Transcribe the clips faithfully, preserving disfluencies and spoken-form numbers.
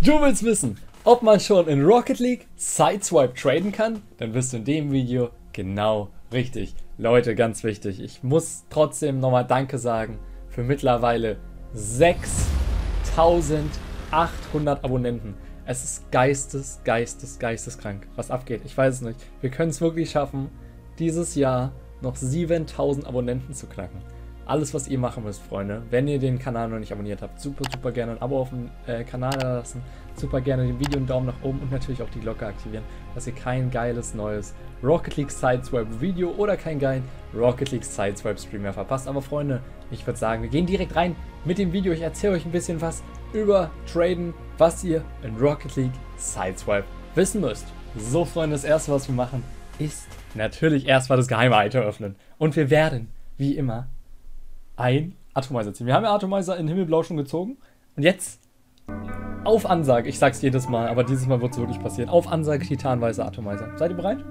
Du willst wissen, ob man schon in Rocket League Sideswipe traden kann? Dann bist du in dem Video genau richtig. Leute, ganz wichtig, ich muss trotzdem nochmal Danke sagen für mittlerweile sechstausendachthundert Abonnenten. Es ist geistes, geistes, geisteskrank, was abgeht. Ich weiß es nicht. Wir können es wirklich schaffen, dieses Jahr noch siebentausend Abonnenten zu knacken. Alles, was ihr machen müsst, Freunde, wenn ihr den Kanal noch nicht abonniert habt, super, super gerne ein Abo auf dem äh, Kanal lassen, super gerne dem Video einen Daumen nach oben und natürlich auch die Glocke aktivieren, dass ihr kein geiles neues Rocket League Sideswipe Video oder kein geilen Rocket League Sideswipe Stream mehr verpasst. Aber Freunde, ich würde sagen, wir gehen direkt rein mit dem Video. Ich erzähle euch ein bisschen was über Traden, was ihr in Rocket League Sideswipe wissen müsst. So, Freunde, das erste, was wir machen, ist natürlich erstmal das geheime Item öffnen. Und wir werden, wie immer, ein Atomizer ziehen. Wir haben ja Atomizer in Himmelblau schon gezogen. Und jetzt auf Ansage, ich sag's jedes Mal, aber dieses Mal wird es wirklich passieren. Auf Ansage Titanweißer Atomizer. Seid ihr bereit?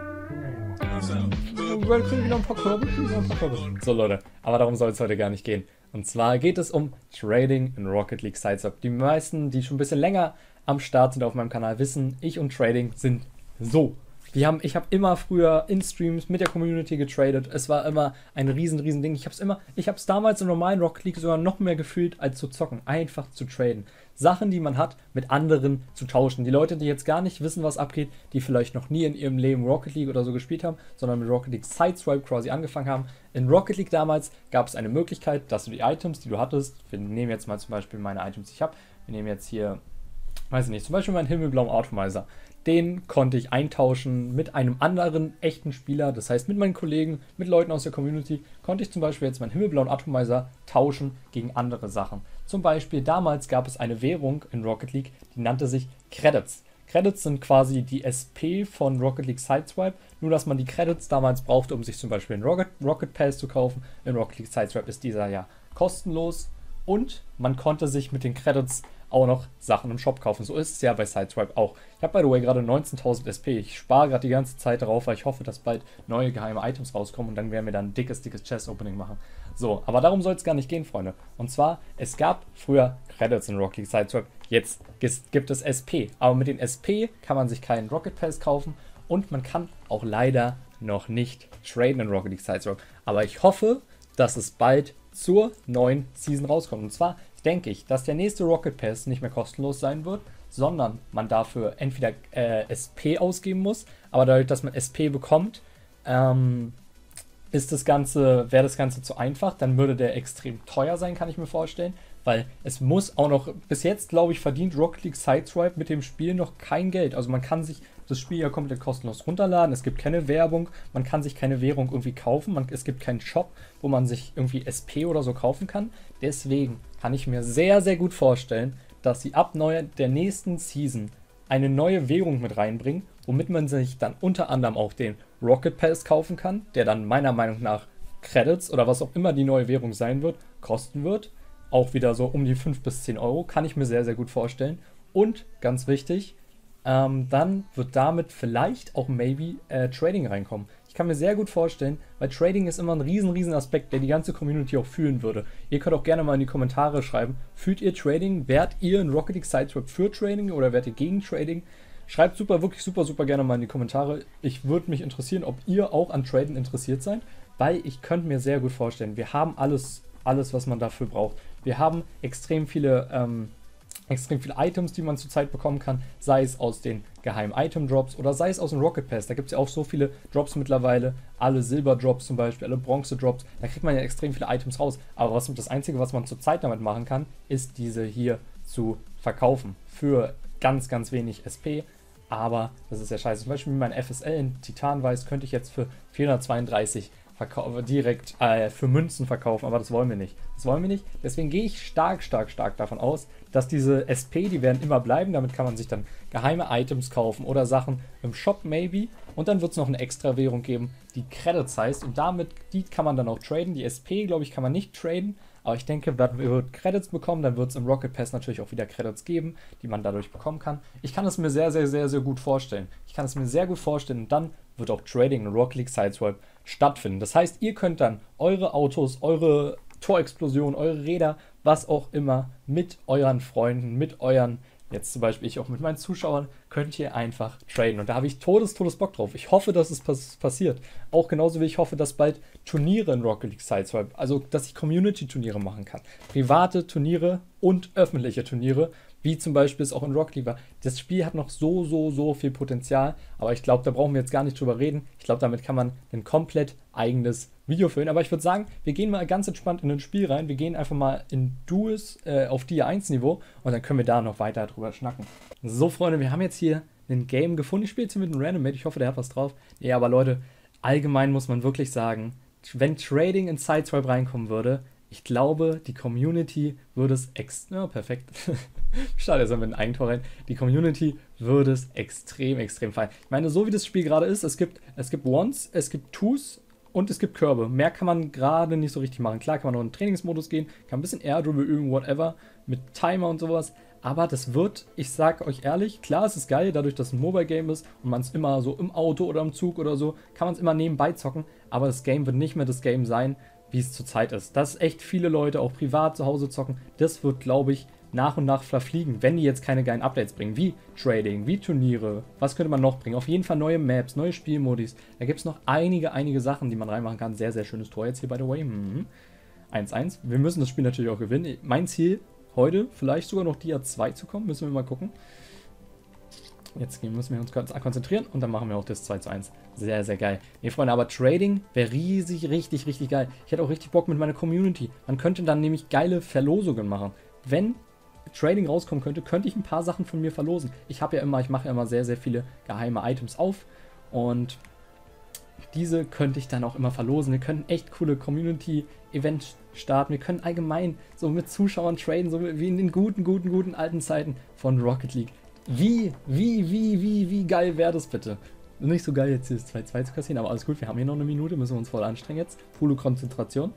So, Leute, aber darum soll es heute gar nicht gehen. Und zwar geht es um Trading in Rocket League Sideswipe. Die meisten, die schon ein bisschen länger am Start sind auf meinem Kanal, wissen, ich und Trading sind so. Wir haben, ich habe immer früher in Streams mit der Community getradet. Es war immer ein riesen, riesen Ding. Ich habe es immer, ich habe es damals im normalen Rocket League sogar noch mehr gefühlt, als zu zocken. Einfach zu traden. Sachen, die man hat, mit anderen zu tauschen. Die Leute, die jetzt gar nicht wissen, was abgeht, die vielleicht noch nie in ihrem Leben Rocket League oder so gespielt haben, sondern mit Rocket League Sideswipe quasi angefangen haben. In Rocket League damals gab es eine Möglichkeit, dass du die Items, die du hattest, wir nehmen jetzt mal zum Beispiel meine Items, die ich habe. Wir nehmen jetzt hier, weiß ich nicht, zum Beispiel meinen himmelblauen Atomizer. Den konnte ich eintauschen mit einem anderen echten Spieler, das heißt mit meinen Kollegen, mit Leuten aus der Community, konnte ich zum Beispiel jetzt meinen himmelblauen Atomizer tauschen gegen andere Sachen. Zum Beispiel damals gab es eine Währung in Rocket League, die nannte sich Credits. Credits sind quasi die S P von Rocket League Sideswipe, nur dass man die Credits damals brauchte, um sich zum Beispiel einen Rocket, Rocket Pass zu kaufen. In Rocket League Sideswipe ist dieser ja kostenlos und man konnte sich mit den Credits auch noch Sachen im Shop kaufen. So ist es ja bei Sideswipe auch. Ich habe, by the way, gerade neunzehntausend S P. Ich spare gerade die ganze Zeit darauf, weil ich hoffe, dass bald neue geheime Items rauskommen und dann werden wir dann ein dickes, dickes Chest-Opening machen. So, aber darum soll es gar nicht gehen, Freunde. Und zwar, es gab früher Credits in Rocket League Sideswipe, jetzt gibt es S P. Aber mit den S P kann man sich keinen Rocket Pass kaufen und man kann auch leider noch nicht traden in Rocket League Sideswipe. Aber ich hoffe, dass es bald zur neuen Season rauskommt. Und zwar denke ich, dass der nächste Rocket Pass nicht mehr kostenlos sein wird, sondern man dafür entweder äh, S P ausgeben muss, aber dadurch, dass man S P bekommt, ähm, ist das Ganze, wäre das Ganze zu einfach, dann würde der extrem teuer sein, kann ich mir vorstellen, weil es muss auch noch, bis jetzt glaube ich, verdient Rocket League Sideswipe mit dem Spiel noch kein Geld. Also man kann sich das Spiel ja komplett kostenlos runterladen, es gibt keine Werbung, man kann sich keine Währung irgendwie kaufen, man, es gibt keinen Shop, wo man sich irgendwie S P oder so kaufen kann. Deswegen kann ich mir sehr, sehr gut vorstellen, dass sie ab neu, der nächsten Season eine neue Währung mit reinbringen, womit man sich dann unter anderem auch den Rocket Pass kaufen kann, der dann meiner Meinung nach Credits oder was auch immer die neue Währung sein wird, kosten wird. Auch wieder so um die fünf bis zehn Euro, kann ich mir sehr, sehr gut vorstellen. Und, ganz wichtig, ähm, dann wird damit vielleicht auch maybe äh, Trading reinkommen. Ich kann mir sehr gut vorstellen, weil Trading ist immer ein riesen, riesen Aspekt, der die ganze Community auch fühlen würde. Ihr könnt auch gerne mal in die Kommentare schreiben, fühlt ihr Trading? Wärt ihr in Rocket League Sideswipe für Trading oder wärt ihr gegen Trading? Schreibt super, wirklich super, super gerne mal in die Kommentare. Ich würde mich interessieren, ob ihr auch an Traden interessiert seid, weil ich könnte mir sehr gut vorstellen, wir haben alles, alles, was man dafür braucht. Wir haben extrem viele, ähm, extrem viele Items, die man zurzeit bekommen kann, sei es aus den geheimen Item-Drops oder sei es aus dem Rocket Pass. Da gibt es ja auch so viele Drops mittlerweile, alle Silber-Drops zum Beispiel, alle Bronze-Drops, da kriegt man ja extrem viele Items raus. Aber was, das Einzige, was man zurzeit damit machen kann, ist diese hier zu verkaufen für ganz, ganz wenig S P. Aber das ist ja scheiße. Zum Beispiel mein F S L in Titanweiß könnte ich jetzt für vierhundertzweiunddreißig direkt äh, für Münzen verkaufen, aber das wollen wir nicht. Das wollen wir nicht. Deswegen gehe ich stark, stark, stark davon aus, dass diese S P, die werden immer bleiben. Damit kann man sich dann geheime Items kaufen oder Sachen im Shop maybe. Und dann wird es noch eine extra Währung geben, die Credits heißt. Und damit, die kann man dann auch traden. Die S P, glaube ich, kann man nicht traden. Aber ich denke, wir wird Credits bekommen, dann wird es im Rocket Pass natürlich auch wieder Credits geben, die man dadurch bekommen kann. Ich kann es mir sehr, sehr, sehr, sehr gut vorstellen. Ich kann es mir sehr gut vorstellen und dann wird auch Trading in Rocket League Sideswipe stattfinden. Das heißt, ihr könnt dann eure Autos, eure Torexplosionen, eure Räder, was auch immer mit euren Freunden, mit euren jetzt zum Beispiel ich auch mit meinen Zuschauern, könnt ihr einfach traden. Und da habe ich todes, todes Bock drauf. Ich hoffe, dass es pass passiert. Auch genauso wie ich hoffe, dass bald Turniere in Rocket League Sideswipe, also dass ich Community-Turniere machen kann. Private Turniere und öffentliche Turniere, wie zum Beispiel es auch in Rocket League war. Das Spiel hat noch so, so, so viel Potenzial, aber ich glaube, da brauchen wir jetzt gar nicht drüber reden. Ich glaube, damit kann man ein komplett eigenes Video füllen. Aber ich würde sagen, wir gehen mal ganz entspannt in ein Spiel rein. Wir gehen einfach mal in Duos äh, auf Tier eins Niveau und dann können wir da noch weiter drüber schnacken. So, Freunde, wir haben jetzt hier ein Game gefunden. Ich spiele jetzt hier mit einem Randomate. Ich hoffe, der hat was drauf. Nee, aber Leute, allgemein muss man wirklich sagen, wenn Trading in Sideswipe reinkommen würde, ich glaube, die Community würde es ex... Ja, perfekt. Schade, jetzt haben wir ein Eigentor rein. Die Community würde es extrem, extrem feiern. Ich meine, so wie das Spiel gerade ist, es gibt, es gibt Ones, es gibt Twos und es gibt Körbe. Mehr kann man gerade nicht so richtig machen. Klar kann man noch in den Trainingsmodus gehen, kann ein bisschen Air Dribble üben, whatever, mit Timer und sowas. Aber das wird, ich sag euch ehrlich, klar, es ist geil, dadurch, dass es ein Mobile-Game ist und man es immer so im Auto oder im Zug oder so, kann man es immer nebenbei zocken. Aber das Game wird nicht mehr das Game sein, wie es zurzeit ist. Dass echt viele Leute auch privat zu Hause zocken, das wird, glaube ich, nach und nach verfliegen, wenn die jetzt keine geilen Updates bringen, wie Trading, wie Turniere, was könnte man noch bringen? Auf jeden Fall neue Maps, neue Spielmodis, da gibt es noch einige, einige Sachen, die man reinmachen kann. Sehr, sehr schönes Tor jetzt hier, by the way. Mhm. eins eins. Wir müssen das Spiel natürlich auch gewinnen. Mein Ziel heute, vielleicht sogar noch Dia zwei zu kommen, müssen wir mal gucken. Jetzt müssen wir uns konzentrieren und dann machen wir auch das zwei zu eins. Sehr, sehr geil. Nee, Freunde, aber Trading wäre riesig, richtig, richtig geil. Ich hätte auch richtig Bock mit meiner Community. Man könnte dann nämlich geile Verlosungen machen. Wenn Trading rauskommen könnte, könnte ich ein paar Sachen von mir verlosen. Ich habe ja immer, ich mache ja immer sehr, sehr viele geheime Items auf und diese könnte ich dann auch immer verlosen. Wir können echt coole Community-Events starten. Wir können allgemein so mit Zuschauern traden, so wie in den guten, guten, guten alten Zeiten von Rocket League. Wie, wie, wie, wie, wie geil wäre das bitte? Nicht so geil jetzt hier das zwei zu zwei zu kassieren, aber alles gut, wir haben hier noch eine Minute, müssen wir uns voll anstrengen jetzt. Coole Konzentration.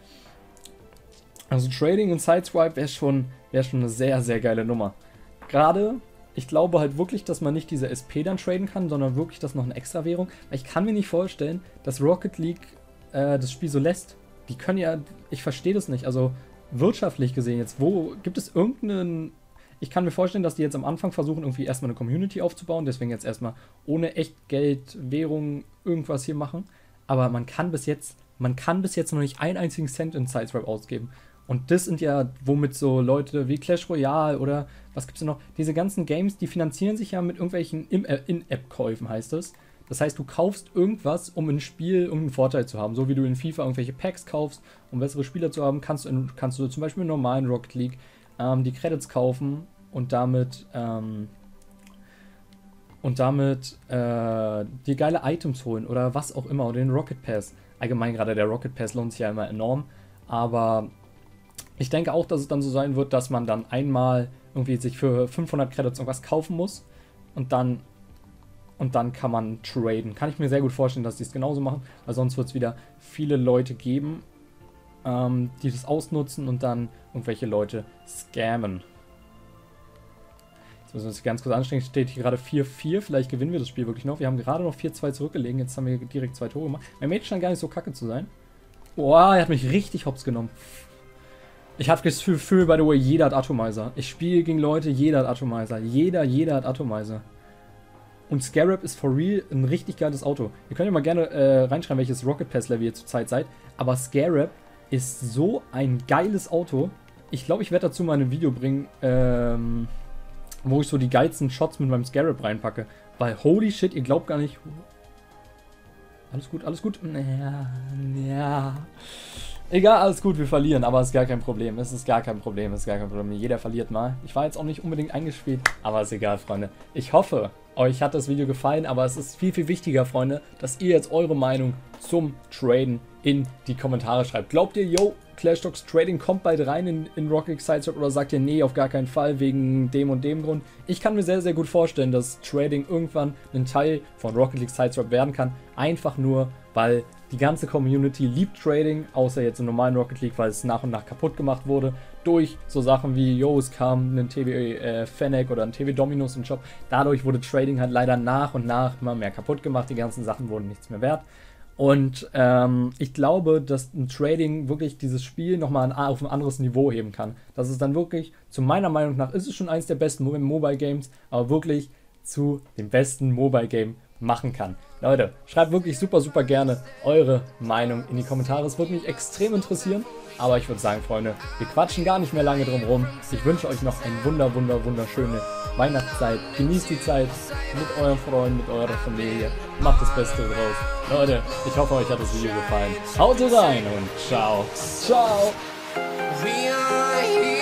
Also Trading und Sideswipe wäre schon, wär schon eine sehr, sehr geile Nummer. Gerade, ich glaube halt wirklich, dass man nicht diese S P dann traden kann, sondern wirklich das noch eine extra Währung. Weil ich kann mir nicht vorstellen, dass Rocket League äh, das Spiel so lässt. Die können ja, ich verstehe das nicht, also wirtschaftlich gesehen jetzt, wo gibt es irgendeinen... Ich kann mir vorstellen, dass die jetzt am Anfang versuchen, irgendwie erstmal eine Community aufzubauen, deswegen jetzt erstmal ohne Echtgeld, Währung, irgendwas hier machen. Aber man kann bis jetzt, man kann bis jetzt noch nicht einen einzigen Cent in Sideswipe ausgeben. Und das sind ja, womit so Leute wie Clash Royale oder was gibt's denn noch? Diese ganzen Games, die finanzieren sich ja mit irgendwelchen In-App-Käufen, heißt es. Das heißt, du kaufst irgendwas, um im Spiel irgendeinen Vorteil zu haben. So wie du in FIFA irgendwelche Packs kaufst, um bessere Spieler zu haben, kannst du, in, kannst du zum Beispiel in normalen Rocket League ähm, die Credits kaufen und damit ähm, und damit äh, dir geile Items holen oder was auch immer oder den Rocket Pass. Allgemein gerade der Rocket Pass lohnt sich ja immer enorm, aber ich denke auch, dass es dann so sein wird, dass man dann einmal irgendwie sich für fünfhundert Credits irgendwas kaufen muss und dann und dann kann man traden. Kann ich mir sehr gut vorstellen, dass die es genauso machen, weil sonst wird es wieder viele Leute geben, ähm, die das ausnutzen und dann irgendwelche Leute scammen. Jetzt müssen wir uns ganz kurz anstrengen. Steht hier gerade vier vier. Vielleicht gewinnen wir das Spiel wirklich noch. Wir haben gerade noch vier zwei zurückgelegen. Jetzt haben wir direkt zwei Tore gemacht. Mein Mate scheint gar nicht so kacke zu sein. Boah, er hat mich richtig hops genommen. Ich habe das Gefühl, by the way, jeder hat Atomizer. Ich spiele gegen Leute, jeder hat Atomizer. Jeder, jeder hat Atomizer. Und Scarab ist for real ein richtig geiles Auto. Ihr könnt ja mal gerne äh, reinschreiben, welches Rocket Pass Level ihr zurzeit seid. Aber Scarab ist so ein geiles Auto. Ich glaube, ich werde dazu mal ein Video bringen, ähm, wo ich so die geilsten Shots mit meinem Scarab reinpacke. Weil holy shit, ihr glaubt gar nicht... Alles gut, alles gut? Ja, ja. Egal, alles gut, wir verlieren, aber es ist gar kein Problem. Es ist gar kein Problem, es ist gar kein Problem. Jeder verliert mal. Ich war jetzt auch nicht unbedingt eingespielt, aber ist egal, Freunde. Ich hoffe, euch hat das Video gefallen, aber es ist viel, viel wichtiger, Freunde, dass ihr jetzt eure Meinung zum Traden in die Kommentare schreibt. Glaubt ihr, yo, Clash Dogs Trading kommt bald rein in, in Rocket League Sideswipe oder sagt ihr, nee, auf gar keinen Fall, wegen dem und dem Grund? Ich kann mir sehr, sehr gut vorstellen, dass Trading irgendwann ein Teil von Rocket League Sideswipe werden kann. Einfach nur, weil die ganze Community liebt Trading, außer jetzt im normalen Rocket League, weil es nach und nach kaputt gemacht wurde. Durch so Sachen wie, yo, es kam ein T W äh, Fennec oder ein T W Dominus im Shop. Dadurch wurde Trading halt leider nach und nach immer mehr kaputt gemacht. Die ganzen Sachen wurden nichts mehr wert. Und ähm, ich glaube, dass ein Trading wirklich dieses Spiel nochmal auf ein anderes Niveau heben kann. Dass es dann wirklich Zu meiner Meinung nach ist es schon eins der besten Mobile Games, aber wirklich zu dem besten Mobile Game machen kann. Leute, schreibt wirklich super, super gerne eure Meinung in die Kommentare. Es würde mich extrem interessieren. Aber ich würde sagen, Freunde, wir quatschen gar nicht mehr lange drum rum. Ich wünsche euch noch eine wunder, wunder, wunderschöne Weihnachtszeit. Genießt die Zeit mit euren Freunden, mit eurer Familie. Macht das Beste draus. Leute, ich hoffe, euch hat das Video gefallen. Haut rein und ciao. Ciao.